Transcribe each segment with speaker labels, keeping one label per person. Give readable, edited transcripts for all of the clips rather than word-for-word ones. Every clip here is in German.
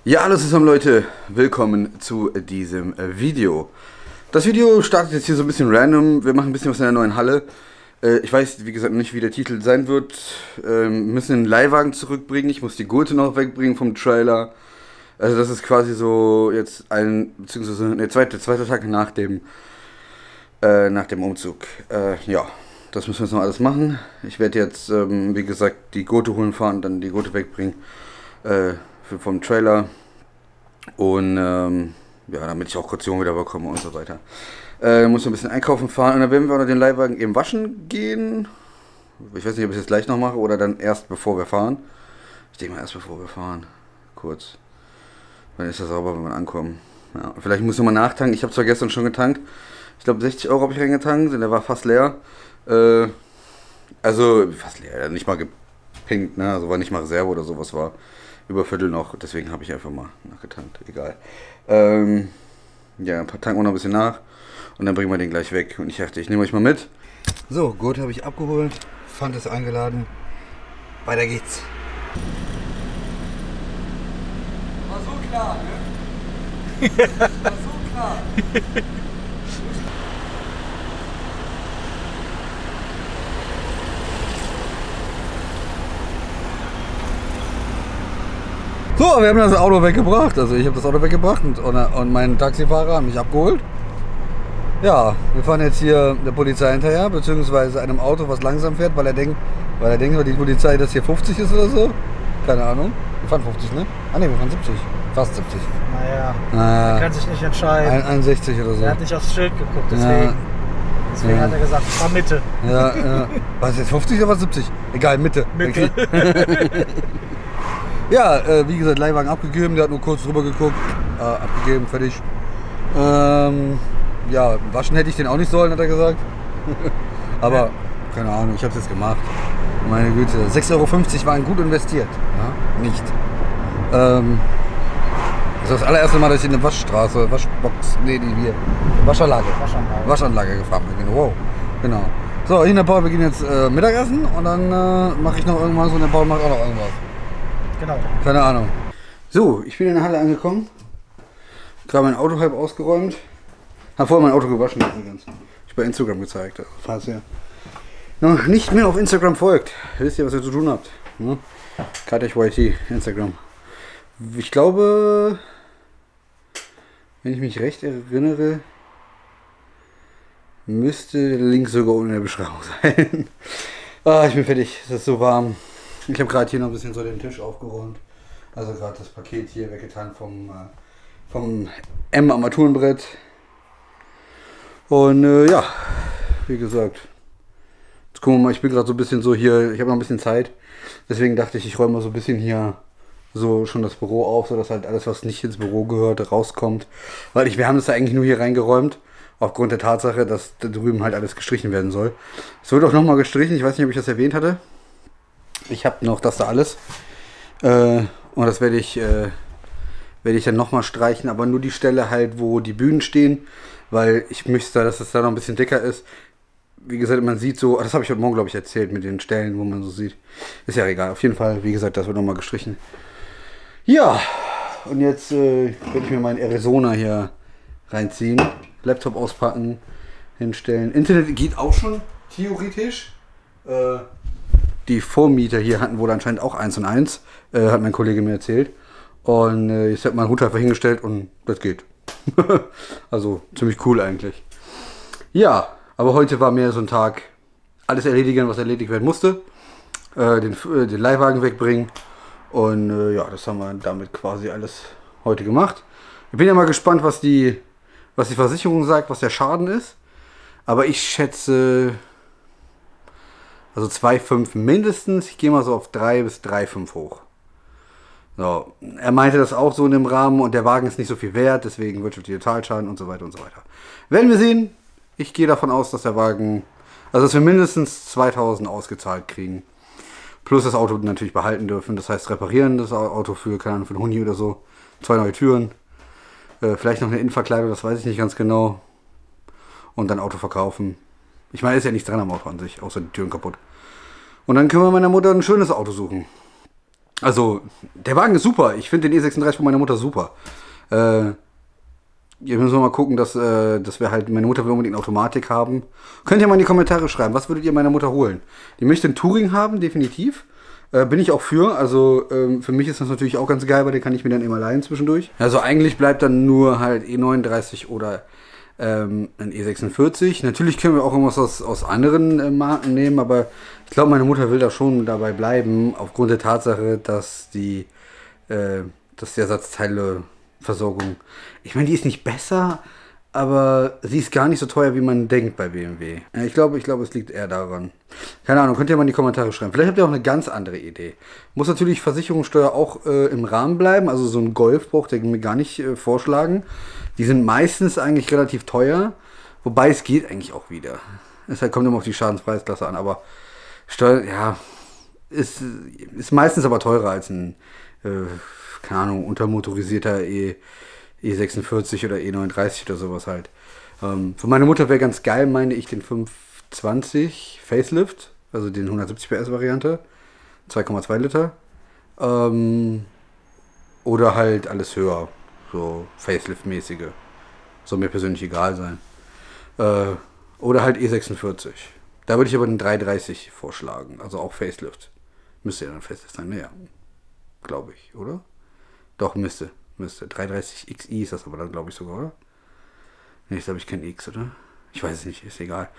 Speaker 1: Ja, hallo zusammen Leute, willkommen zu diesem Video. Das Video startet jetzt hier so ein bisschen random, wir machen ein bisschen was in der neuen Halle. Ich weiß, wie gesagt, nicht, wie der Titel sein wird. Wir müssen den Leihwagen zurückbringen, ich muss die Gurte noch wegbringen vom Trailer. Also das ist quasi so jetzt beziehungsweise der zweite Tag nach dem Umzug. Ja, das müssen wir jetzt noch alles machen. Ich werde jetzt, wie gesagt, die Gurte holen fahren, dann die Gurte wegbringen. Vom Trailer und ja, damit ich auch Kaution wieder bekomme und so weiter. Muss ich ein bisschen einkaufen fahren und dann werden wir den Leihwagen eben waschen gehen. Ich weiß nicht, ob ich es jetzt gleich noch mache oder dann erst bevor wir fahren. Ich denke mal erst bevor wir fahren. Kurz. Dann ist das sauber, wenn wir ankommen. Ja, vielleicht muss ich nochmal nachtanken. Ich habe zwar gestern schon getankt. Ich glaube 60 Euro habe ich reingetankt und der war fast leer. Also fast leer, nicht mal gepinkt, ne? Also war nicht mal Reserve oder sowas, war über Viertel noch, deswegen habe ich einfach mal nachgetankt, egal. Ja, tanken wir noch ein bisschen nach und dann bringen wir den gleich weg und ich dachte, ich nehme euch mal mit. So, gut, habe ich abgeholt, Pfand ist eingeladen, weiter geht's.
Speaker 2: War so klar, ne? War so klar.
Speaker 1: So, wir haben das Auto weggebracht. Also ich habe das Auto weggebracht und mein Taxifahrer hat mich abgeholt. Ja, wir fahren jetzt hier der Polizei hinterher, beziehungsweise einem Auto, was langsam fährt, weil er denkt, weil die Polizei das hier 50 ist oder so. Keine Ahnung. Wir fahren 50, ne? Ah ne, wir fahren 70. Fast 70.
Speaker 2: Naja, er kann sich nicht entscheiden.
Speaker 1: 61 oder so.
Speaker 2: Er hat nicht aufs Schild geguckt, deswegen.
Speaker 1: Ja.
Speaker 2: Deswegen hat er gesagt, ich fahr Mitte.
Speaker 1: Ja, ja. War es jetzt 50 oder 70? Egal, Mitte.
Speaker 2: Mitte.
Speaker 1: Ja, wie gesagt, Leihwagen abgegeben, der hat nur kurz drüber geguckt, abgegeben, fertig. Ja, waschen hätte ich den auch nicht sollen, hat er gesagt. Aber, keine Ahnung, ich habe es jetzt gemacht. Meine Güte, 6,50 Euro waren gut investiert. Ja? Nicht. Das ist das allererste Mal, dass ich in eine Waschbox, nee, Waschanlage gefahren bin. Wow, genau. So, ich und der Paul, wir gehen jetzt Mittagessen und dann mache ich noch irgendwas und der Paul macht auch noch irgendwas.
Speaker 2: Genau.
Speaker 1: Keine Ahnung. So, ich bin in der Halle angekommen. Gerade mein Auto halb ausgeräumt. Habe vorher mein Auto gewaschen übrigens. Ich bei Instagram gezeigt. Also, falls ihr noch nicht mehr auf Instagram folgt, wisst ihr, was ihr zu tun habt. Ne? KTYT, Instagram. Ich glaube, wenn ich mich recht erinnere, müsste der Link sogar unten in der Beschreibung sein. Ich bin fertig. Es ist so warm. Ich habe gerade hier noch ein bisschen so den Tisch aufgeräumt. Also gerade das Paket hier weggetan vom M-Armaturenbrett. Und ja, wie gesagt. Jetzt gucken wir mal, ich bin gerade so ein bisschen so hier, ich habe noch ein bisschen Zeit. Deswegen dachte ich räume mal so ein bisschen hier so schon das Büro auf, sodass halt alles, was nicht ins Büro gehört, rauskommt. Weil wir haben das ja eigentlich nur hier reingeräumt. Aufgrund der Tatsache, dass da drüben halt alles gestrichen werden soll. Es wird auch nochmal gestrichen, ich weiß nicht, ob ich das erwähnt hatte. Ich habe noch das da alles und das werde ich dann nochmal streichen, aber nur die Stelle halt, wo die Bühnen stehen, weil ich möchte, dass es da noch ein bisschen dicker ist. Wie gesagt, man sieht so, das habe ich heute Morgen, glaube ich, erzählt mit den Stellen, wo man so sieht. Ist ja egal, auf jeden Fall, wie gesagt, das wird nochmal gestrichen. Ja, und jetzt werde ich mir meinen Arizona hier reinziehen, Laptop auspacken, hinstellen. Internet geht auch schon, theoretisch. Die Vormieter hier hatten wohl anscheinend auch 1 und 1, hat mein Kollege mir erzählt. Und jetzt hat mein Router einfach hingestellt und das geht. Also ziemlich cool eigentlich. Ja, aber heute war mehr so ein Tag, alles erledigen, was erledigt werden musste. Den Leihwagen wegbringen. Und ja, das haben wir damit quasi alles heute gemacht. Ich bin ja mal gespannt, was die Versicherung sagt, was der Schaden ist. Aber ich schätze... Also 2,5 mindestens, ich gehe mal so auf 3 bis 3,5 hoch. So, er meinte das auch so in dem Rahmen und der Wagen ist nicht so viel wert, deswegen wirtschaftlicher Totalschaden und so weiter und so weiter. Werden wir sehen. Ich gehe davon aus, dass der Wagen, also dass wir mindestens 2.000 ausgezahlt kriegen. Plus das Auto natürlich behalten dürfen, das heißt reparieren das Auto für, keine Ahnung, für einen Huni oder so. 2 neue Türen, vielleicht noch eine Innenverkleidung, das weiß ich nicht ganz genau. Und dann Auto verkaufen. Ich meine, ist ja nichts dran am Auto an sich, außer die Türen kaputt. Und dann können wir meiner Mutter ein schönes Auto suchen. Also, der Wagen ist super. Ich finde den E36 von meiner Mutter super. Jetzt müssen wir mal gucken, dass wir halt, meine Mutter will unbedingt Automatik haben. Könnt ihr mal in die Kommentare schreiben, was würdet ihr meiner Mutter holen? Die möchte einen Touring haben, definitiv. Bin ich auch für. Also für mich ist das natürlich auch ganz geil, weil den kann ich mir dann immer leihen zwischendurch. Also eigentlich bleibt dann nur halt E39 oder ein E46. Natürlich können wir auch irgendwas aus anderen Marken nehmen, aber ich glaube, meine Mutter will da schon dabei bleiben, aufgrund der Tatsache, dass die Ersatzteileversorgung, ich meine, die ist nicht besser, aber sie ist gar nicht so teuer, wie man denkt bei BMW. Ja, ich glaube, es liegt eher daran. Keine Ahnung, könnt ihr mal in die Kommentare schreiben. Vielleicht habt ihr auch eine ganz andere Idee. Muss natürlich Versicherungssteuer auch im Rahmen bleiben. Also so ein Golf braucht ihr mir gar nicht vorschlagen. Die sind meistens eigentlich relativ teuer. Wobei es geht eigentlich auch wieder. Es kommt immer auf die Schadenspreisklasse an. Aber Steuer, ja, ist meistens aber teurer als ein, keine Ahnung, untermotorisierter E46 oder E39 oder sowas halt. Für meine Mutter wäre ganz geil, meine ich, den 520 Facelift, also den 170 PS Variante, 2,2 Liter. Oder halt alles höher, so Facelift-mäßige. Soll mir persönlich egal sein. Oder halt E46. Da würde ich aber den 330 vorschlagen, also auch Facelift. Müsste ja dann Facelift sein, naja, glaube ich, oder? Doch, müsste. 330 XI ist das aber dann, glaube ich, sogar, oder? Ne, ist, glaube ich, kein X, oder? Ich weiß es nicht, ist egal.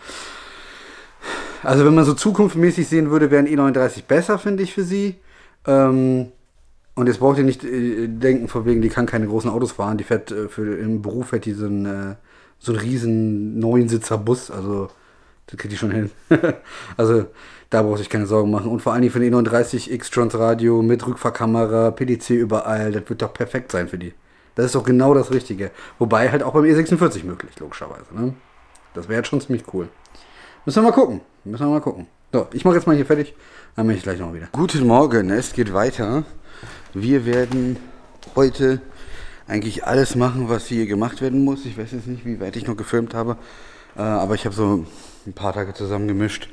Speaker 1: Also, wenn man so zukunftsmäßig sehen würde, wäre ein E39 besser, finde ich, für sie. Und jetzt braucht ihr nicht denken, von wegen, die kann keine großen Autos fahren. Die fährt, im Beruf fährt die so einen riesen 9-Sitzer-Bus. Also, das kriegt die schon hin. Also, da braucht sich keine Sorgen machen. Und vor allen Dingen für den E39 X-Trans Radio mit Rückfahrkamera, PDC überall, das wird doch perfekt sein für die. Das ist doch genau das Richtige. Wobei halt auch beim E46 möglich, logischerweise. Ne? Das wäre jetzt schon ziemlich cool. Müssen wir mal gucken. So, ich mache jetzt mal hier fertig, dann bin ich gleich noch wieder. Guten Morgen, es geht weiter. Wir werden heute eigentlich alles machen, was hier gemacht werden muss. Ich weiß jetzt nicht, wie weit ich noch gefilmt habe, aber ich habe so ein paar Tage zusammengemischt.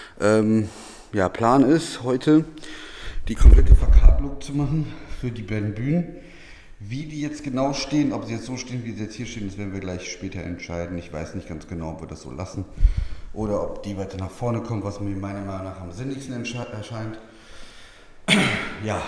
Speaker 1: Ja, Plan ist heute die komplette Verkabelung zu machen für die beiden Bühnen. Wie die jetzt genau stehen, ob sie jetzt so stehen, wie sie jetzt hier stehen, das werden wir gleich später entscheiden. Ich weiß nicht ganz genau, ob wir das so lassen oder ob die weiter nach vorne kommt, was mir meiner Meinung nach am sinnigsten erscheint. Ja,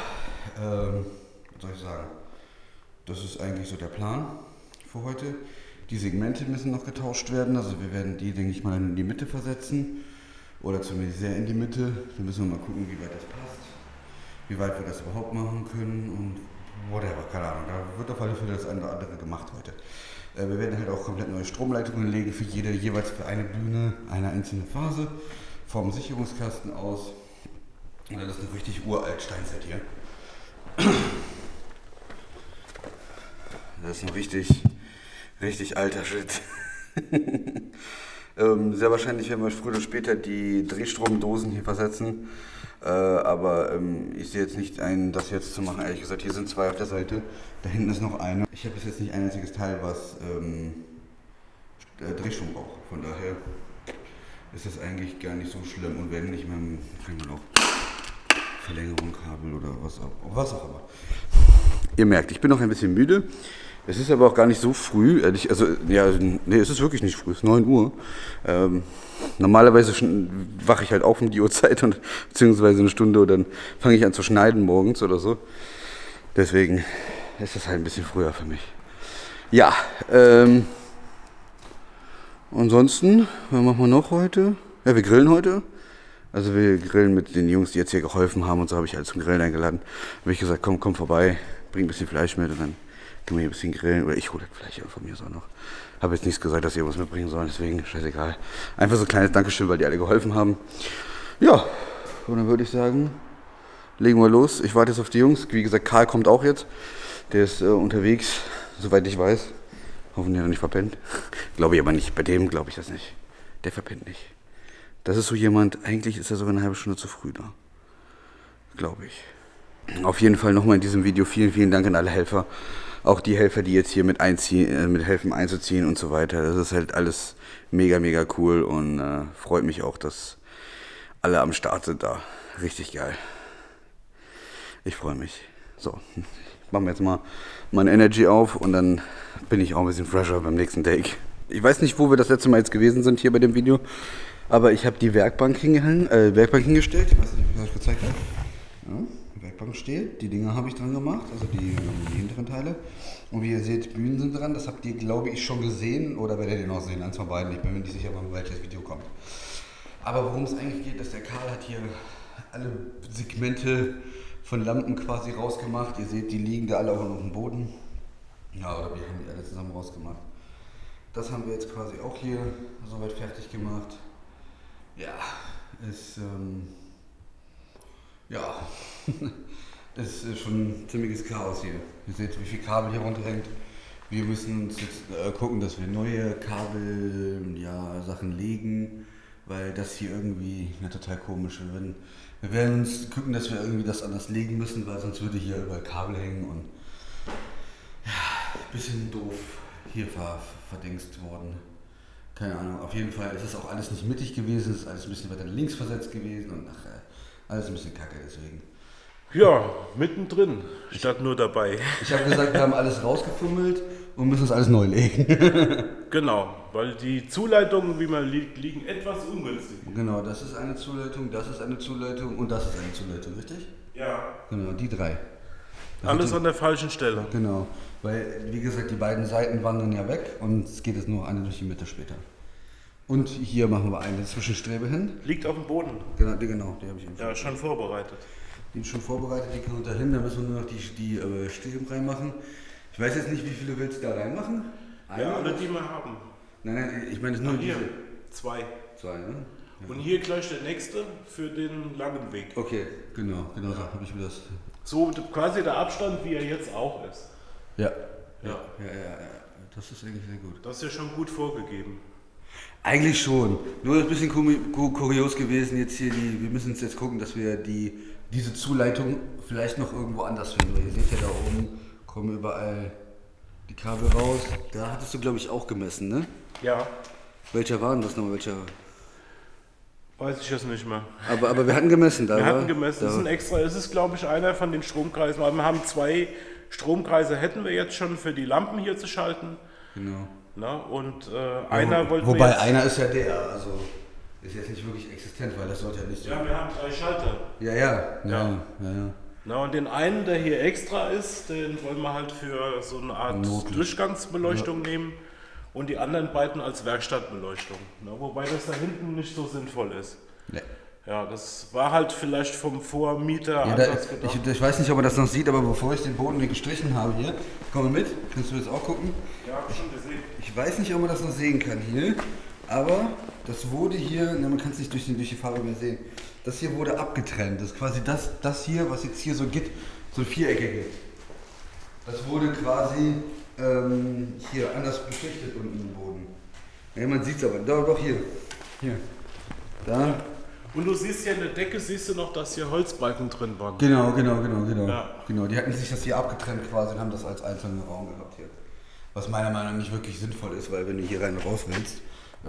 Speaker 1: was soll ich sagen? Das ist eigentlich so der Plan für heute. Die Segmente müssen noch getauscht werden, also wir werden die, denke ich mal, in die Mitte versetzen. Oder zumindest sehr in die Mitte. Dann müssen wir mal gucken, wie weit das passt. Wie weit wir das überhaupt machen können und whatever, keine Ahnung. Da wird auf alle Fälle das eine oder andere gemacht heute. Wir werden halt auch komplett neue Stromleitungen legen für jeweils für eine Bühne, eine einzelne Phase. Vom Sicherungskasten aus. Und das ist ein richtig uralt Steinzeit hier. Das ist ein richtig alter Shit. Sehr wahrscheinlich werden wir früher oder später die Drehstromdosen hier versetzen. Aber ich sehe jetzt nicht ein, das jetzt zu machen. Ehrlich gesagt, hier sind zwei auf der Seite. Da hinten ist noch eine. Ich habe bis jetzt nicht ein einziges Teil, was Drehstrom braucht. Von daher ist das eigentlich gar nicht so schlimm. Und wenn nicht, dann kriegen wir noch Verlängerung, Kabel oder was auch immer. Ihr merkt, ich bin noch ein bisschen müde. Es ist aber auch gar nicht so früh, also ja, nee, es ist wirklich nicht früh, es ist 9 Uhr. Normalerweise wache ich halt auf um die Uhrzeit und beziehungsweise eine Stunde und dann fange ich an zu schneiden morgens oder so. Deswegen ist das halt ein bisschen früher für mich. Ja, ansonsten, was machen wir noch heute? Ja, wir grillen heute. Also wir grillen mit den Jungs, die jetzt hier geholfen haben und so, habe ich halt zum Grillen eingeladen. Habe ich gesagt, komm vorbei, bring ein bisschen Fleisch mit und dann können wir hier ein bisschen grillen. Oder ich hole das Fleisch von mir so noch. Habe jetzt nichts gesagt, dass ihr was mitbringen sollen, deswegen scheißegal. Einfach so ein kleines Dankeschön, weil die alle geholfen haben. Ja, und dann würde ich sagen, legen wir los. Ich warte jetzt auf die Jungs. Wie gesagt, Karl kommt auch jetzt. Der ist unterwegs, soweit ich weiß. Hoffentlich hat er nicht verpennt. Glaube ich aber nicht. Bei dem glaube ich das nicht. Der verpennt nicht. Das ist so jemand, eigentlich ist er sogar eine halbe Stunde zu früh da. Glaube ich. Auf jeden Fall nochmal in diesem Video vielen Dank an alle Helfer. Auch die Helfer, die jetzt hier mit helfen einzuziehen und so weiter. Das ist halt alles mega cool und freut mich auch, dass alle am Start sind da. Richtig geil. Ich freue mich. So, ich mache mir jetzt mal meine Energy auf und dann bin ich auch ein bisschen fresher beim nächsten Take. Ich weiß nicht, wo wir das letzte Mal jetzt gewesen sind hier bei dem Video, aber ich habe die Werkbank hingestellt. Ich weiß nicht, wie ich euch gezeigt habe. Ja, die Werkbank steht, die Dinger habe ich dran gemacht, also die hinteren Teile. Und wie ihr seht, Bühnen sind dran. Das habt ihr, glaube ich, schon gesehen oder werdet ihr noch sehen, eins von beiden. Ich bin mir nicht sicher, wann welches Video kommt. Aber worum es eigentlich geht, ist, der Karl hat hier alle Segmente von Lampen quasi rausgemacht. Ihr seht, die liegen da alle auch noch auf dem Boden. Ja, oder wir haben die alle zusammen rausgemacht. Das haben wir jetzt quasi auch hier soweit fertig gemacht. Ja, ist ist schon ein ziemliches Chaos hier. Ihr seht, wie viel Kabel hier runterhängt. Wir müssen uns jetzt gucken, dass wir neue Kabel-Sachen legen, weil das hier irgendwie total komisch ist. Wir werden uns gucken, dass wir irgendwie das anders legen müssen, weil sonst würde hier überall Kabel hängen und ja, ein bisschen doof hier verdingst worden. Keine Ahnung, auf jeden Fall ist es auch alles nicht mittig gewesen, es ist alles ein bisschen weiter links versetzt gewesen und alles ein bisschen kacke deswegen.
Speaker 3: Ja, mittendrin, statt nur dabei.
Speaker 1: Ich habe gesagt, wir haben alles rausgefummelt und müssen es alles neu legen.
Speaker 3: Genau, weil die Zuleitungen, wie man liegen etwas ungünstig.
Speaker 1: Genau, das ist eine Zuleitung, das ist eine Zuleitung und das ist eine Zuleitung, richtig?
Speaker 3: Ja.
Speaker 1: Genau, die drei.
Speaker 3: Alles an der falschen Stelle.
Speaker 1: Genau, weil wie gesagt, die beiden Seiten wandern ja weg und es geht jetzt nur eine durch die Mitte später. Und hier machen wir eine Zwischenstrebe hin.
Speaker 3: Liegt auf dem Boden.
Speaker 1: Genau, die habe ich eben
Speaker 3: Ja, schon vorbereitet.
Speaker 1: Die sind schon vorbereitet, die kann dahin, da müssen wir nur noch die Streben reinmachen. Ich weiß jetzt nicht, wie viele willst du da reinmachen?
Speaker 3: Ja, alle, die wir haben.
Speaker 1: Nein, ich meine nur
Speaker 3: hier,
Speaker 1: diese.
Speaker 3: zwei.
Speaker 1: Zwei, ne? Ja.
Speaker 3: Und hier gleich der nächste für den langen Weg.
Speaker 1: Okay, genau, so habe ich mir das.
Speaker 3: So quasi der Abstand, wie er jetzt auch ist.
Speaker 1: Ja. Das ist eigentlich sehr gut.
Speaker 3: Das ist ja schon gut vorgegeben.
Speaker 1: Eigentlich schon. Nur ein bisschen kurios gewesen jetzt hier, wir müssen jetzt gucken, dass wir diese Zuleitung vielleicht noch irgendwo anders finden. Ihr seht ja da oben, kommen überall die Kabel raus. Da hattest du, glaube ich, auch gemessen, ne?
Speaker 3: Ja.
Speaker 1: Welcher war denn das nochmal?
Speaker 3: Weiß ich jetzt nicht mehr.
Speaker 1: Aber wir hatten gemessen.
Speaker 3: Wir hatten gemessen. Es ist, glaube ich, einer von den Stromkreisen. Wir haben 2 Stromkreise, hätten wir jetzt schon für die Lampen hier zu schalten.
Speaker 1: Genau.
Speaker 3: Na, und einer wollten wir
Speaker 1: Wobei
Speaker 3: jetzt,
Speaker 1: einer ist ja der, also ist jetzt nicht wirklich existent, weil das sollte ja nicht so.
Speaker 3: Ja, wir haben 3 Schalter.
Speaker 1: Ja.
Speaker 3: Na, und den einen, der hier extra ist, den wollen wir halt für so eine Art Durchgangsbeleuchtung nehmen und die anderen beiden als Werkstattbeleuchtung. Na, wobei das da hinten nicht so sinnvoll ist.
Speaker 1: Nee.
Speaker 3: Ja, das war halt vielleicht vom Vormieter anders gedacht.
Speaker 1: Ich weiß nicht, ob man das noch sieht, aber bevor ich den Boden hier gestrichen habe hier, komm mal mit, kannst du jetzt auch gucken?
Speaker 3: Ja, hab ich schon gesehen.
Speaker 1: Ich weiß nicht, ob man das noch sehen kann hier, aber das wurde hier, man kann es nicht durch die Farbe mehr sehen, das hier wurde abgetrennt. Das ist quasi das hier, was jetzt hier so geht, so viereckige. Das wurde quasi hier anders beschichtet unten im Boden. Ja, man sieht es aber, doch hier. Da.
Speaker 3: Und du siehst ja in der Decke, siehst du noch, dass hier Holzbalken drin waren.
Speaker 1: Genau.
Speaker 3: Ja.
Speaker 1: Genau, die hatten sich das hier abgetrennt quasi und haben das als einzelnen Raum gehabt hier. Was meiner Meinung nach nicht wirklich sinnvoll ist, weil wenn du hier rein und raus willst,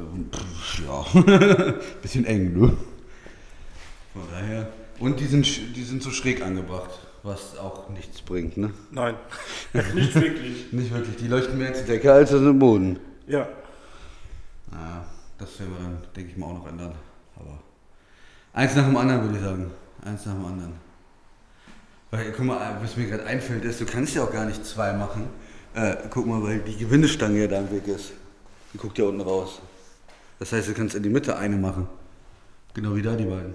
Speaker 1: bisschen eng, ne? Von daher. Und die sind so schräg angebracht, was auch nichts bringt, ne?
Speaker 3: Nein, nicht wirklich.
Speaker 1: Nicht wirklich, die leuchten mehr zur Decke als zum Boden.
Speaker 3: Ja.
Speaker 1: Naja, das werden wir dann, denke ich mal, auch noch ändern. Aber eins nach dem anderen, würde ich sagen. Eins nach dem anderen. Weil, guck mal, was mir gerade einfällt, ist, du kannst ja auch gar nicht 2 machen. Guck mal, weil die Gewindestange ja da im Weg ist. Die guckt ja unten raus. Das heißt, du kannst in die Mitte eine machen. Genau wie da die beiden.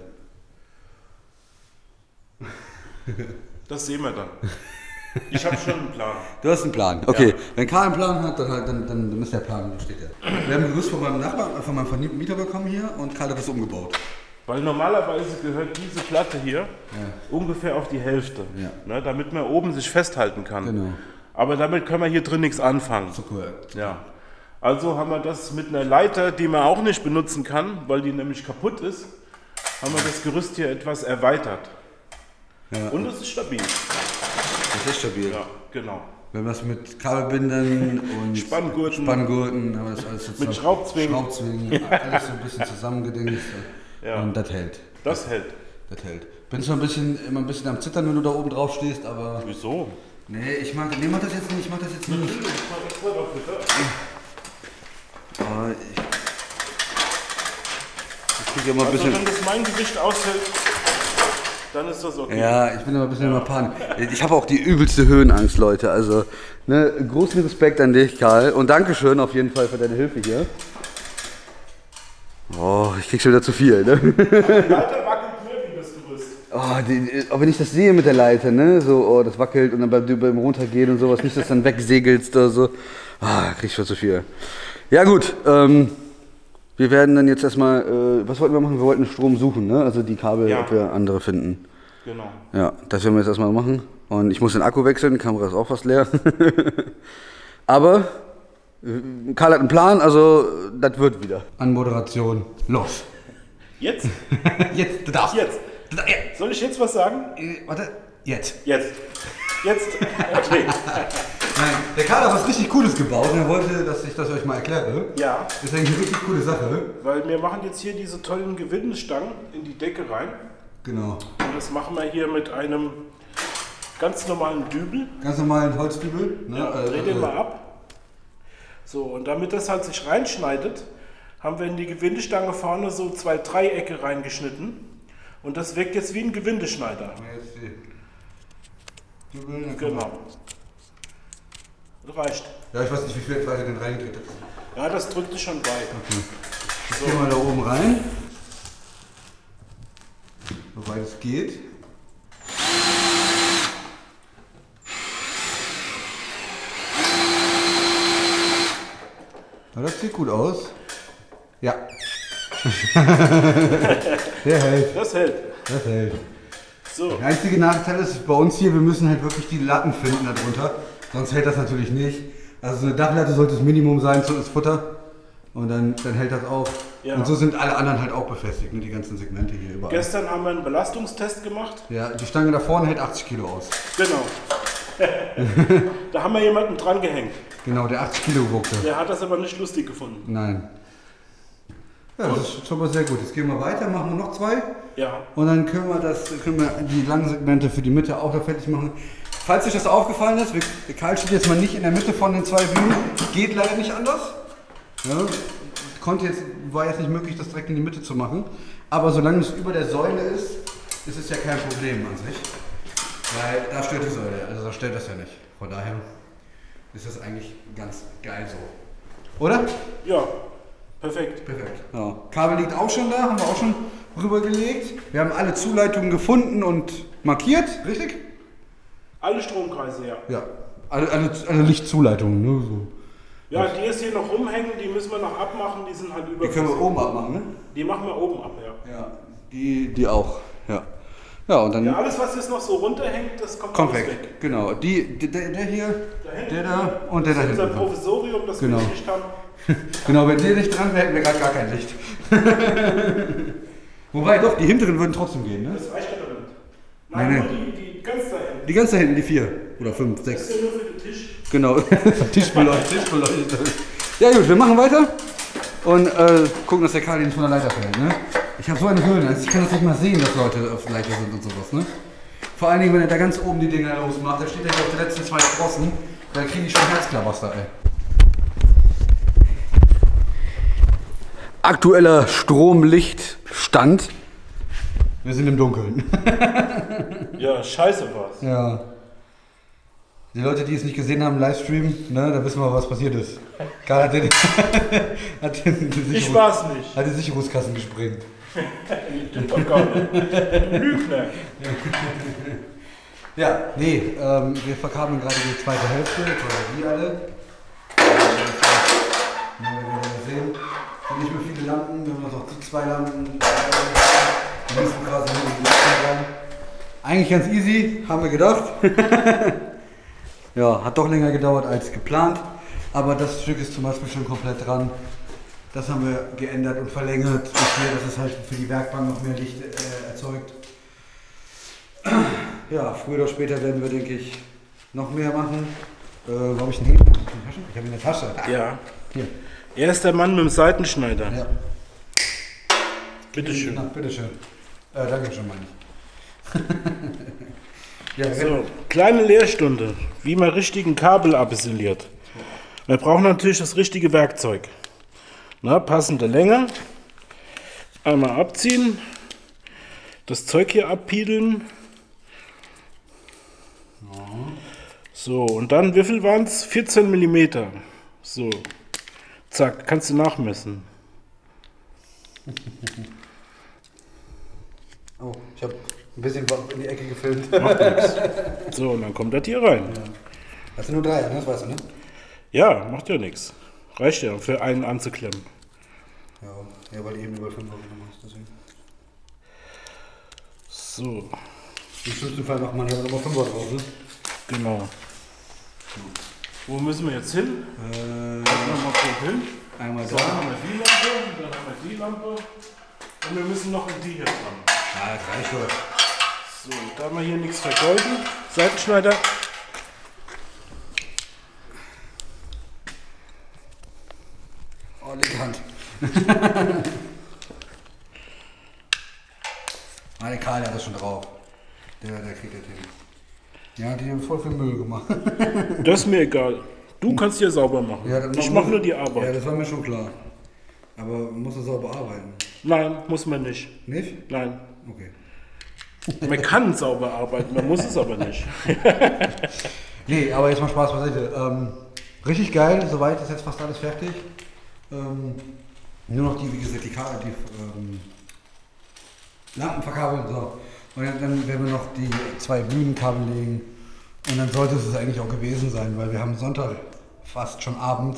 Speaker 3: Das sehen wir dann. Ich habe schon einen Plan.
Speaker 1: Du hast einen Plan. Okay,
Speaker 3: Ja.
Speaker 1: wenn Karl einen Plan hat, dann ist der Plan, da steht er. Wir haben einen Gruß von meinem Nachbarn, von meinem Vermieter bekommen hier und Karl hat das umgebaut.
Speaker 3: Weil normalerweise gehört diese Platte hier ungefähr auf die Hälfte, ne, damit man oben sich festhalten kann.
Speaker 1: Genau.
Speaker 3: Aber damit können wir hier drin nichts anfangen.
Speaker 1: So korrekt.
Speaker 3: Ja. Also haben wir das mit einer Leiter, die man auch nicht benutzen kann, weil die nämlich kaputt ist, haben wir das Gerüst hier etwas erweitert.
Speaker 1: Ja.
Speaker 3: Und es ist stabil.
Speaker 1: Das ist stabil.
Speaker 3: Ja, genau.
Speaker 1: Wenn wir es mit Kabelbindern und
Speaker 3: Spanngurten
Speaker 1: haben wir das alles jetzt
Speaker 3: Mit
Speaker 1: Schraubzwingen, alles so ein bisschen zusammengedingst.
Speaker 3: Ja.
Speaker 1: Und das hält.
Speaker 3: Das hält.
Speaker 1: Das hält. Bin zwar immer ein bisschen am Zittern, wenn du da oben drauf stehst, aber...
Speaker 3: Wieso?
Speaker 1: Nee, mach das jetzt nicht, mach das jetzt nicht. Aber ich krieg ja mal ein bisschen...
Speaker 3: Also wenn das mein Gewicht aushält, dann ist das okay.
Speaker 1: Ja, ich bin aber ein bisschen immer Panik. Ich habe auch die übelste Höhenangst, Leute. Also, ne, großen Respekt an dich, Karl. Und Dankeschön auf jeden Fall für deine Hilfe hier. Oh, ich krieg schon wieder zu viel, ne?
Speaker 3: Die Leiter wackelt mehr wie das Gerüst.
Speaker 1: Oh, aber wenn ich das sehe mit der Leiter, ne? So, oh, das wackelt und dann beim Runtergehen und sowas, nicht, dass du dann wegsegelst oder so. Krieg ich schon zu viel. Ja, gut. Wir werden dann jetzt erstmal, was wollten wir machen? Wir wollten Strom suchen, ne? Also die Kabel, ob wir andere finden.
Speaker 3: Genau.
Speaker 1: Ja, das werden wir jetzt erstmal machen. Und ich muss den Akku wechseln, die Kamera ist auch fast leer. Aber Karl hat einen Plan, also das wird wieder. Anmoderation, los.
Speaker 3: Jetzt?
Speaker 1: Jetzt, du darfst.
Speaker 3: Jetzt. Soll ich jetzt was sagen?
Speaker 1: Warte, jetzt.
Speaker 3: Jetzt. Okay.
Speaker 1: Nein, der Karl hat was richtig Cooles gebaut und er wollte, dass ich das euch mal erkläre.
Speaker 3: Ja.
Speaker 1: Das ist eigentlich eine richtig coole Sache.
Speaker 3: Weil wir machen jetzt hier diese tollen Gewindestangen in die Decke rein.
Speaker 1: Genau.
Speaker 3: Und das machen wir hier mit einem ganz normalen Dübel.
Speaker 1: Ganz normalen Holzdübel. Ne?
Speaker 3: Ja, dreh den mal ab. So, und damit das halt sich reinschneidet, haben wir in die Gewindestange vorne so 2 Dreiecke reingeschnitten. Und das wirkt jetzt wie ein Gewindeschneider.
Speaker 1: Jetzt die Dübel, dann
Speaker 3: Genau. Das reicht.
Speaker 1: Ja, ich weiß nicht, wie viel weiter den reingedreht hat.
Speaker 3: Ja, das drückt es schon bei.
Speaker 1: Okay. Jetzt gehen wir da oben rein. Soweit es geht. Ja, das sieht gut aus. Ja. Der hält.
Speaker 3: Das hält.
Speaker 1: Das hält.
Speaker 3: So.
Speaker 1: Der einzige Nachteil ist bei uns hier, wir müssen halt wirklich die Latten finden darunter. Sonst hält das natürlich nicht. Also so eine Dachlatte sollte das Minimum sein, so ist Futter. Und dann hält das auch.
Speaker 3: Ja.
Speaker 1: Und so sind alle anderen halt auch befestigt, ne? Die ganzen Segmente hier überall.
Speaker 3: Gestern haben wir einen Belastungstest gemacht.
Speaker 1: Ja, die Stange da vorne hält 80 Kilo aus.
Speaker 3: Genau. Da haben wir jemanden dran gehängt.
Speaker 1: Genau, der 80 Kilo wogte.
Speaker 3: Der hat das aber nicht lustig gefunden.
Speaker 1: Nein. Ja, das ist schon mal sehr gut. Jetzt gehen wir weiter, machen wir noch 2.
Speaker 3: Ja.
Speaker 1: Und dann können wir die langen Segmente für die Mitte auch da fertig machen. Falls euch das aufgefallen ist, Karl steht jetzt mal nicht in der Mitte von den 2 Bühnen. Geht leider nicht anders. Ja, war jetzt nicht möglich, das direkt in die Mitte zu machen. Aber solange es über der Säule ist, ist es ja kein Problem an sich. Weil da stört die Säule, also da stört das ja nicht. Von daher ist das eigentlich ganz geil so. Oder?
Speaker 3: Ja, perfekt.
Speaker 1: Perfekt. Ja. Kabel liegt auch schon da, haben wir auch schon rübergelegt. Wir haben alle Zuleitungen gefunden und markiert, richtig?
Speaker 3: Alle Stromkreise, ja.
Speaker 1: Ja, alle Lichtzuleitungen, ne? So.
Speaker 3: Ja, die jetzt hier noch rumhängen, die müssen wir noch abmachen, die sind halt über.
Speaker 1: Die können wir oben abmachen, ne?
Speaker 3: Die machen wir oben ab, ja.
Speaker 1: Ja, die auch, ja. Ja, und dann
Speaker 3: Ja, alles was jetzt noch so runterhängt, das kommt
Speaker 1: kommt
Speaker 3: alles
Speaker 1: weg. Genau, der hier,
Speaker 3: hinten,
Speaker 1: der da und der da
Speaker 3: Das ist unser
Speaker 1: hinten.
Speaker 3: Provisorium, das
Speaker 1: Genau.
Speaker 3: wir Licht haben.
Speaker 1: Genau, wenn der nicht dran wäre, hätten wir gerade gar kein Licht. Wobei, doch, die hinteren würden trotzdem gehen, ne?
Speaker 3: Das reicht aber nicht.
Speaker 1: Nein,
Speaker 3: Nein,
Speaker 1: nein.
Speaker 3: nur die ganz da hinten.
Speaker 1: Die ganz da hinten, die 4 oder 5,
Speaker 3: Das
Speaker 1: 6.
Speaker 3: ist ja nur für den Tisch.
Speaker 1: Genau, Tischbeleuchtet. Ja gut, wir machen weiter und gucken, dass der Karl nicht von der Leiter fällt. Ne? Ich habe so eine Höhenangst, ich kann das nicht mal sehen, dass Leute auf der Leiter sind und sowas. Ne? Vor allen Dingen, wenn er da ganz oben die Dinger losmacht, da steht er hier auf den letzten 2 Sprossen, da kriege ich schon Herzklabaster, ey. Aktueller Stromlichtstand. Wir sind im Dunkeln.
Speaker 3: Ja, scheiße war's.
Speaker 1: Ja. Die Leute, die es nicht gesehen haben im Livestream, ne, da wissen wir, was passiert ist. Karl hat
Speaker 3: Ich war's nicht.
Speaker 1: hat die Sicherungskassen gesprengt.
Speaker 3: Stimmt doch gar nicht. Du Lügner.
Speaker 1: Ja, nee, wir verkabeln gerade die zweite Hälfte, oder die alle. Wir sehen, sind nicht mehr viele Lampen, wir haben noch die 2 Lampen. Die müssen quasi nur die Lampen rein. Eigentlich ganz easy, haben wir gedacht. Ja, hat doch länger gedauert als geplant, aber das Stück ist zum Beispiel schon komplett dran. Das haben wir geändert und verlängert, dass es halt für die Werkbank noch mehr Licht erzeugt. Ja, früher oder später werden wir, denke ich, noch mehr machen. Wo habe ich den hin? Ich habe ihn in der Tasche.
Speaker 3: Ja.
Speaker 1: Hier.
Speaker 3: Er ist der Mann mit dem Seitenschneider.
Speaker 1: Ja.
Speaker 3: Bitteschön.
Speaker 1: Na, bitteschön. Danke schon, meine ich. Ja,
Speaker 3: So, kleine Lehrstunde, wie man richtigen Kabel abisoliert. Wir brauchen natürlich das richtige Werkzeug. Na, passende Länge. Einmal abziehen. Das Zeug hier abpiedeln. So, und dann, wie viel waren es? 14 mm. So, zack, kannst du nachmessen.
Speaker 1: Oh, ich habe ein bisschen in die Ecke gefilmt.
Speaker 3: Macht nichts. So, und dann kommt das hier rein.
Speaker 1: Ja. Das sind nur 3, ne? Das weißt du, ne?
Speaker 3: Ja, macht ja nichts. Reicht ja, für einen anzuklemmen.
Speaker 1: Ja, weil eben über 5 Euro machst, deswegen.
Speaker 3: So,
Speaker 1: Im schlimmsten Fall macht man ja nochmal 5 Euro drauf, ne?
Speaker 3: genau. Wo müssen wir jetzt hin? Mal hin.
Speaker 1: Einmal
Speaker 3: So,
Speaker 1: da.
Speaker 3: dann haben wir die Lampe, dann haben wir die Lampe und wir müssen noch in die hier dran.
Speaker 1: Ja, das reicht schon.
Speaker 3: So, da wir hier nichts vergeuden, Seitenschneider.
Speaker 1: Oh, linke Hand. Der Karl hat das schon drauf. Der kriegt das hin. Ja, die haben voll viel Müll gemacht.
Speaker 3: Das ist mir egal. Du kannst hier sauber machen.
Speaker 1: Ja,
Speaker 3: Ich mache nur die
Speaker 1: Ja,
Speaker 3: Arbeit.
Speaker 1: das war mir schon klar. Aber man muss das sauber arbeiten.
Speaker 3: Nein, muss man nicht.
Speaker 1: Nicht?
Speaker 3: Nein.
Speaker 1: Okay.
Speaker 3: Man kann sauber arbeiten, man muss es aber nicht.
Speaker 1: Nee, aber jetzt mal Spaß beiseite. Richtig geil, soweit ist jetzt fast alles fertig. Nur noch die, wie gesagt, die Lampen verkabeln. So. Und dann werden wir noch die 2 Bühnenkabel legen. Und dann sollte es eigentlich auch gewesen sein, weil wir haben Sonntag fast schon Abend.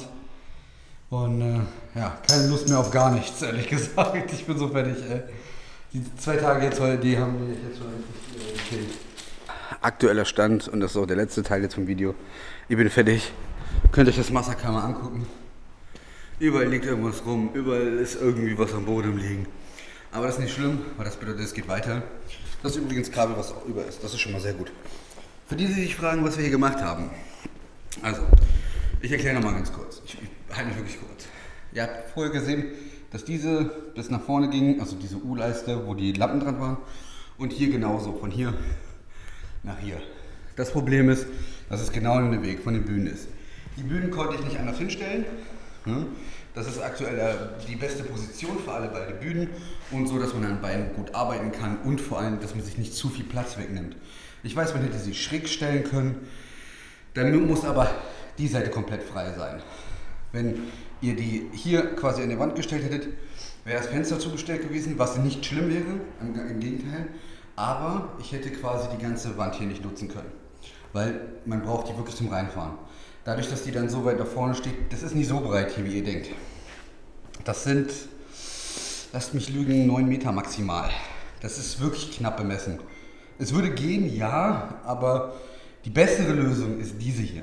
Speaker 1: Und ja, keine Lust mehr auf gar nichts, ehrlich gesagt. Ich bin so fertig. Die 2 Tage jetzt heute, die haben wir jetzt schon richtig gekillt. Aktueller Stand, und das ist auch der letzte Teil jetzt vom Video. Ich bin fertig. Könnt euch das Massaker mal angucken. Überall liegt irgendwas rum, überall ist irgendwie was am Boden liegen. Aber das ist nicht schlimm, weil das bedeutet, es geht weiter. Das ist übrigens Kabel, was auch über ist. Das ist schon mal sehr gut. Für die, die sich fragen, was wir hier gemacht haben. Also, ich erkläre nochmal ganz kurz. Ich halte mich wirklich kurz. Ihr habt vorher gesehen, dass diese bis nach vorne ging, also diese U-Leiste, wo die Lampen dran waren. Und hier genauso, von hier nach hier. Das Problem ist, dass es genau in dem Weg von den Bühnen ist. Die Bühnen konnte ich nicht anders hinstellen. Das ist aktuell die beste Position für alle beide Bühnen und so, dass man an beiden gut arbeiten kann und vor allem, dass man sich nicht zu viel Platz wegnimmt. Ich weiß, man hätte sie schräg stellen können, dann muss aber die Seite komplett frei sein. Wenn ihr die hier quasi an die Wand gestellt hättet, wäre das Fenster zugestellt gewesen, was nicht schlimm wäre, im Gegenteil. Aber ich hätte quasi die ganze Wand hier nicht nutzen können, weil man braucht die wirklich zum Reinfahren. Dadurch, dass die dann so weit da vorne steht, das ist nicht so breit hier, wie ihr denkt. Das sind, lasst mich lügen, 9 Meter maximal. Das ist wirklich knapp bemessen. Es würde gehen, ja, aber die bessere Lösung ist diese hier.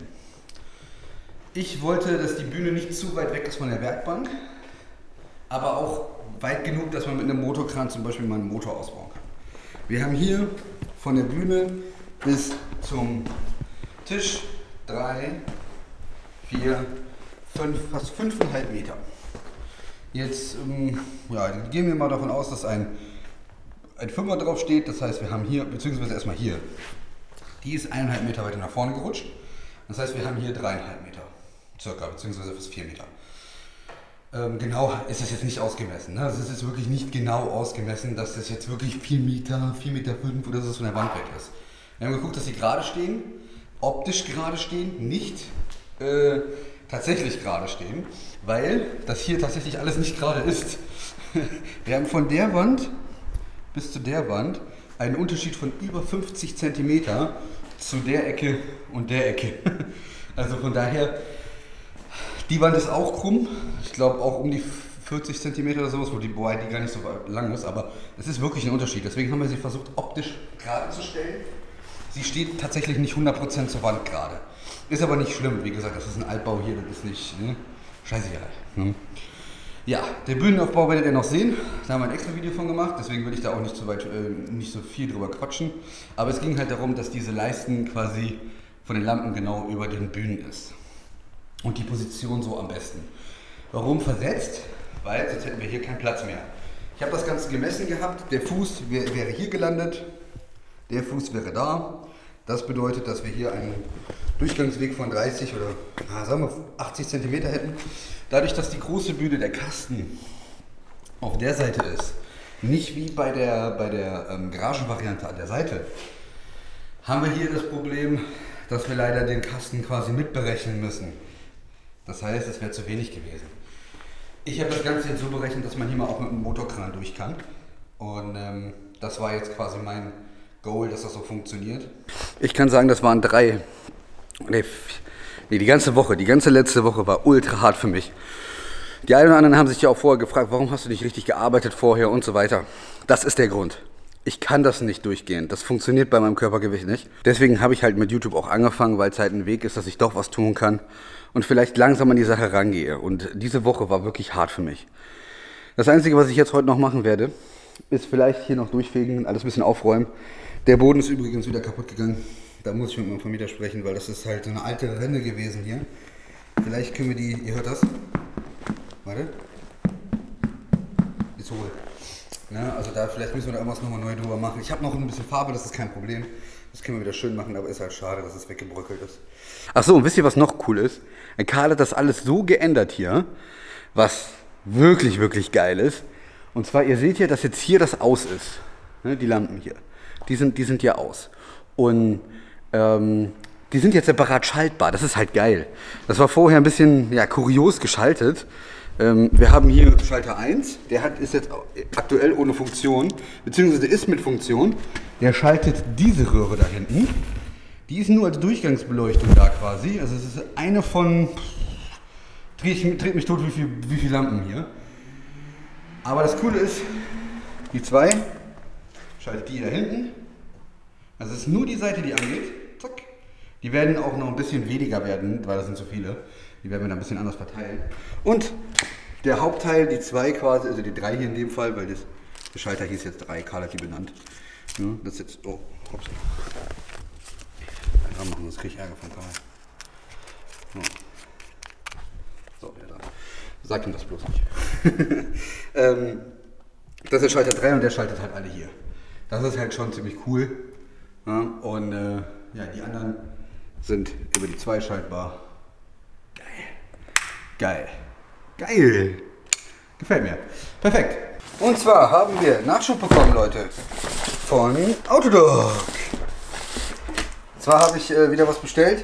Speaker 1: Ich wollte, dass die Bühne nicht zu weit weg ist von der Werkbank, aber auch weit genug, dass man mit einem Motorkran zum Beispiel mal einen Motor ausbauen kann. Wir haben hier von der Bühne bis zum Tisch 3, 4, 5, fast 5,5 Meter. Jetzt ja, gehen wir mal davon aus, dass ein 5er drauf steht. Das heißt, wir haben hier, beziehungsweise erstmal hier, die ist 1,5 Meter weiter nach vorne gerutscht. Das heißt, wir haben hier 3,5 Meter circa, beziehungsweise fast 4 Meter. Genau ist es jetzt nicht ausgemessen. Ne? Also es ist wirklich nicht genau ausgemessen, dass das jetzt wirklich 4 Meter, 4,5 Meter oder so von der Wand weg ist. Wir haben geguckt, dass sie gerade stehen, optisch gerade stehen, nicht tatsächlich gerade stehen, weil das hier tatsächlich alles nicht gerade ist. Wir haben von der Wand bis zu der Wand einen Unterschied von über 50 cm zu der Ecke und der Ecke. Also von daher, die Wand ist auch krumm, ich glaube auch um die 40 cm oder sowas, wobei die gar nicht so lang ist, aber es ist wirklich ein Unterschied. Deswegen haben wir sie versucht optisch gerade zu stellen. Sie steht tatsächlich nicht 100% zur Wand gerade. Ist aber nicht schlimm, wie gesagt, das ist ein Altbau hier, das ist nicht, ne? Scheißegal. Ne? Ja, den Bühnenaufbau werdet ihr noch sehen, da haben wir ein extra Video von gemacht, deswegen will ich da auch nicht so viel drüber quatschen. Aber es ging halt darum, dass diese Leisten quasi von den Lampen genau über den Bühnen ist. Und die Position so am besten. Warum versetzt? Weil sonst hätten wir hier keinen Platz mehr. Ich habe das Ganze gemessen gehabt, der Fuß wäre hier gelandet, Der Fuß wäre da. Das bedeutet, dass wir hier einen Durchgangsweg von 30 oder sagen wir 80 cm hätten. Dadurch, dass die große Bühne, der Kasten, auf der Seite ist, nicht wie bei der Garagenvariante an der Seite, haben wir hier das Problem, dass wir leider den Kasten quasi mitberechnen müssen. Das heißt, es wäre zu wenig gewesen. Ich habe das Ganze jetzt so berechnet, dass man hier mal auch mit dem Motorkran durch kann. Und das war jetzt quasi mein Goal, dass das so funktioniert. Ich kann sagen, das waren 3. Nee, die ganze Woche, die ganze letzte Woche war ultra hart für mich. Die einen oder anderen haben sich ja auch vorher gefragt, warum hast du nicht richtig gearbeitet vorher und so weiter. Das ist der Grund. Ich kann das nicht durchgehen. Das funktioniert bei meinem Körpergewicht nicht. Deswegen habe ich halt mit YouTube auch angefangen, weil es halt ein Weg ist, dass ich doch was tun kann und vielleicht langsam an die Sache rangehe. Und diese Woche war wirklich hart für mich. Das Einzige, was ich jetzt heute noch machen werde, ist vielleicht hier noch durchfegen, alles ein bisschen aufräumen. Der Boden ist übrigens wieder kaputt gegangen. Da muss ich mit meinem Vermieter sprechen, weil das ist halt so eine alte Renne gewesen hier. Vielleicht können wir die, ihr hört das? Warte. Ist hohl. Ja, also da vielleicht müssen wir da irgendwas nochmal neu drüber machen. Ich habe noch ein bisschen Farbe, das ist kein Problem. Das können wir wieder schön machen, aber ist halt schade, dass es weggebröckelt ist. Achso, und wisst ihr, was noch cool ist? Karl hat das alles so geändert hier, was wirklich, wirklich geil ist. Und zwar, ihr seht ja, dass jetzt hier das aus ist. Ne, die Lampen hier. Die sind ja aus. Und die sind jetzt separat schaltbar. Das ist halt geil. Das war vorher ein bisschen kurios geschaltet. Wir haben hier Schalter 1. Der ist jetzt aktuell ohne Funktion. Beziehungsweise ist mit Funktion. Der schaltet diese Röhre da hinten. Die ist nur als Durchgangsbeleuchtung da quasi. Also es ist eine von... Dreht mich tot, wie viele Lampen hier. Aber das Coole ist, die 2 schaltet die da hinten. Also es ist nur die Seite, die angeht. Zack. Die werden auch noch ein bisschen weniger werden, weil das sind zu viele. Die werden wir dann ein bisschen anders verteilen. Und der Hauptteil, die 2 quasi, also die 3 hier in dem Fall, weil der Schalter hieß jetzt 3, Karl hat die benannt. Ja, das ist jetzt, oh, hops. Einfach machen, sonst kriege ich Ärger von Karl. So, wieder dran. Sag ihm das bloß nicht. Das ist der Schalter 3 und der schaltet halt alle hier. Das ist halt schon ziemlich cool. Ja, und die anderen sind über die 2 schaltbar. Geil. Geil. Gefällt mir. Perfekt. Und zwar haben wir Nachschub bekommen, Leute, von Autodoc. Und zwar habe ich wieder was bestellt.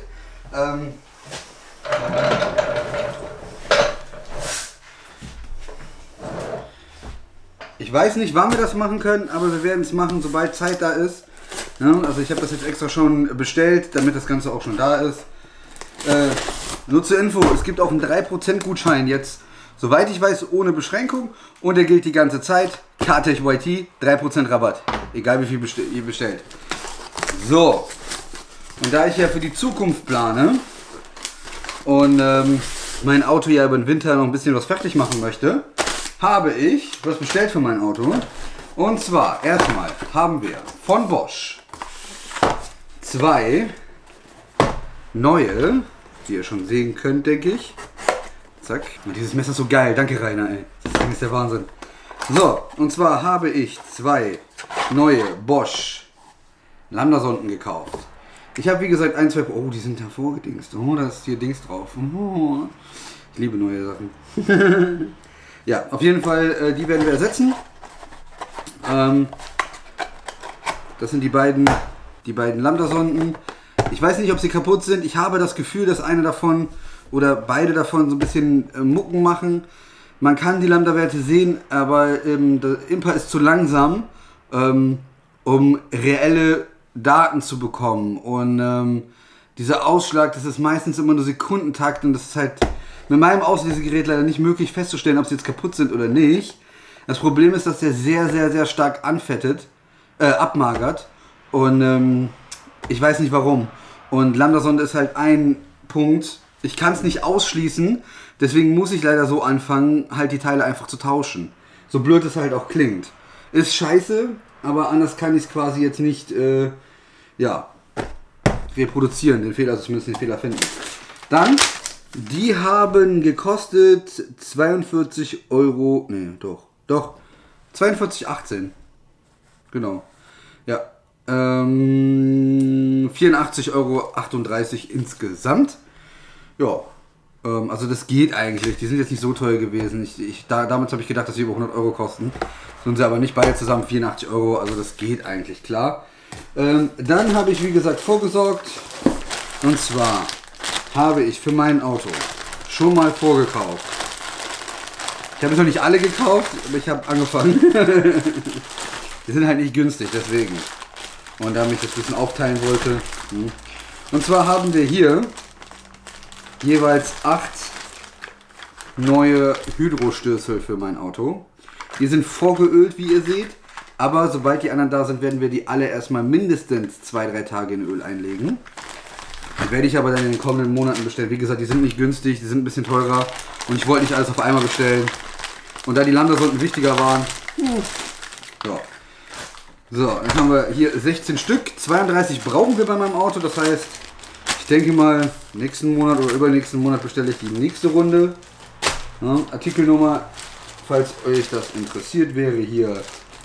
Speaker 1: Ich weiß nicht, wann wir das machen können, aber wir werden es machen, sobald Zeit da ist. Ja, also ich habe das jetzt extra schon bestellt, damit das Ganze auch schon da ist. Nur zur Info, es gibt auch einen 3% Gutschein jetzt, soweit ich weiß, ohne Beschränkung. Und der gilt die ganze Zeit. Kartech YT, 3% Rabatt. Egal wie viel ihr bestellt. So. Und da ich ja für die Zukunft plane und mein Auto ja über den Winter noch ein bisschen was fertig machen möchte, habe ich was bestellt für mein Auto. Und zwar erstmal haben wir von Bosch 2 neue, die ihr schon sehen könnt, denke ich. Zack. Und dieses Messer ist so geil. Danke, Rainer, ey. Das Ding ist der Wahnsinn. So, und zwar habe ich 2 neue Bosch Lambda-Sonden gekauft. Ich habe wie gesagt 1, 2... Oh, die sind hervorgedingst. Oh, da ist hier Dings drauf. Oh, ich liebe neue Sachen. Ja, auf jeden Fall, die werden wir ersetzen. Das sind die beiden Lambda-Sonden. Ich weiß nicht, ob sie kaputt sind. Ich habe das Gefühl, dass eine davon oder beide davon so ein bisschen Mucken machen. Man kann die Lambda-Werte sehen, aber der Imper ist zu langsam, um reelle Daten zu bekommen. Und dieser Ausschlag, das ist meistens immer nur Sekundentakt und das ist halt mit meinem Auslese-Gerät leider nicht möglich festzustellen, ob sie jetzt kaputt sind oder nicht. Das Problem ist, dass der sehr, sehr, sehr stark anfettet, abmagert und ich weiß nicht warum. Und Lambda-Sonde ist halt ein Punkt, ich kann es nicht ausschließen, deswegen muss ich leider so anfangen, halt die Teile einfach zu tauschen. So blöd es halt auch klingt. Ist scheiße, aber anders kann ich es quasi jetzt nicht, reproduzieren, den Fehler, also zumindest den Fehler finden. Dann, die haben gekostet 42 Euro, nee, doch, 42,18. Genau. Ja, 84,38 Euro insgesamt. Ja, also das geht eigentlich. Die sind jetzt nicht so teuer gewesen. Damals habe ich gedacht, dass sie über 100 Euro kosten. Sind sie aber nicht, beide zusammen 84 Euro. Also das geht eigentlich klar. Dann habe ich, wie gesagt, vorgesorgt. Und zwar habe ich für mein Auto schon mal vorgekauft. Ich habe jetzt noch nicht alle gekauft, aber ich habe angefangen. Die sind halt nicht günstig, deswegen. Und da ich das ein bisschen aufteilen wollte. Und zwar haben wir hier jeweils 8 neue Hydrostößel für mein Auto. Die sind vorgeölt, wie ihr seht. Aber sobald die anderen da sind, werden wir die alle erstmal mindestens 2-3 Tage in Öl einlegen. Die werde ich aber dann in den kommenden Monaten bestellen. Wie gesagt, die sind nicht günstig, die sind ein bisschen teurer. Und ich wollte nicht alles auf einmal bestellen. Und da die Landersonden wichtiger waren. Ja. So, dann haben wir hier 16 Stück. 32 brauchen wir bei meinem Auto. Das heißt, ich denke mal, nächsten Monat oder übernächsten Monat bestelle ich die nächste Runde. Ja, Artikelnummer, falls euch das interessiert, wäre hier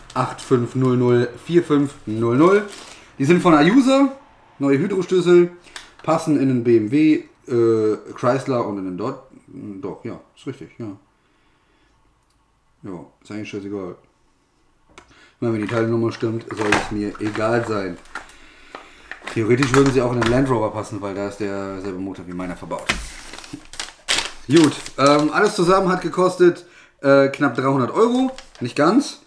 Speaker 1: 85004500. Die sind von Ayusa. Neue Hydrostößel. Passen in den BMW, Chrysler und in den Dodge. Doch, ja, ist richtig, ja. Ja, ist eigentlich scheißegal. Wenn die Teilnummer stimmt, soll es mir egal sein. Theoretisch würden sie auch in den Land Rover passen, weil da ist derselbe Motor wie meiner verbaut. Gut, alles zusammen hat gekostet knapp 300 Euro, nicht ganz.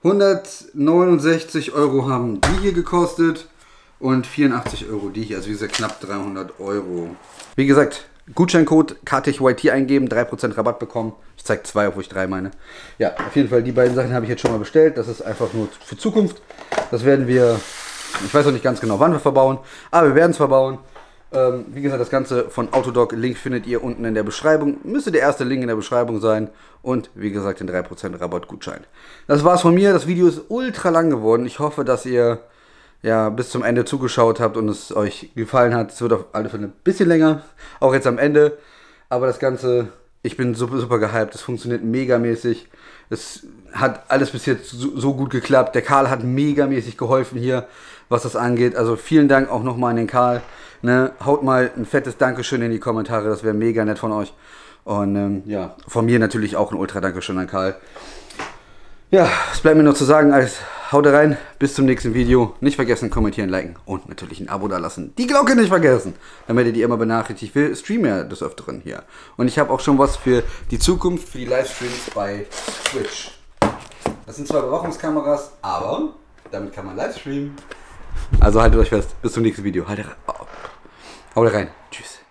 Speaker 1: 169 Euro haben die hier gekostet und 84 Euro die hier, also wie gesagt knapp 300 Euro. Wie gesagt, Gutscheincode KTYT eingeben, 3% Rabatt bekommen. Ich zeige 2, obwohl ich 3 meine. Ja, auf jeden Fall, die beiden Sachen habe ich jetzt schon mal bestellt. Das ist einfach nur für Zukunft. Das werden wir, ich weiß noch nicht ganz genau, wann wir verbauen, aber wir werden es verbauen. Wie gesagt, das Ganze von Autodoc, Link findet ihr unten in der Beschreibung. Müsste der erste Link in der Beschreibung sein. Und wie gesagt, den 3% Rabattgutschein. Das war's von mir. Das Video ist ultra lang geworden. Ich hoffe, dass ihr ja bis zum Ende zugeschaut habt und es euch gefallen hat. Es wird auf alle Fälle ein bisschen länger, auch jetzt am Ende. Aber das Ganze, ich bin super, super gehypt. Es funktioniert megamäßig. Es hat alles bis jetzt so gut geklappt. Der Karl hat megamäßig geholfen hier, was das angeht. Also vielen Dank auch nochmal an den Karl. Ne? Haut mal ein fettes Dankeschön in die Kommentare. Das wäre mega nett von euch. Und ja, von mir natürlich auch ein ultra Dankeschön an Karl. Ja, es bleibt mir noch zu sagen, als haut rein, bis zum nächsten Video. Nicht vergessen, kommentieren, liken und natürlich ein Abo da lassen. Die Glocke nicht vergessen, damit ihr die immer benachrichtigt. Wir streamen ja des Öfteren hier. Und ich habe auch schon was für die Zukunft, für die Livestreams bei Twitch. Das sind zwar Überwachungskameras, aber damit kann man live streamen. Also haltet euch fest, bis zum nächsten Video. Haut rein. Tschüss.